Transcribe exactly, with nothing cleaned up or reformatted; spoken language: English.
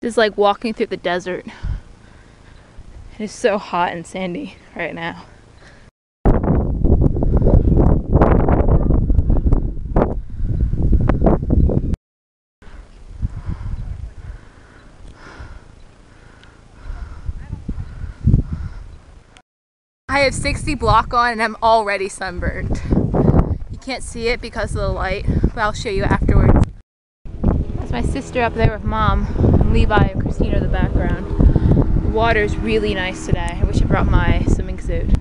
This is like walking through the desert. It is so hot and sandy right now. I have sixty block on and I'm already sunburned. You can't see it because of the light, but I'll show you afterwards. That's my sister up there with mom, and Levi and Christina in the background. The water's really nice today. I wish I brought my swimming suit.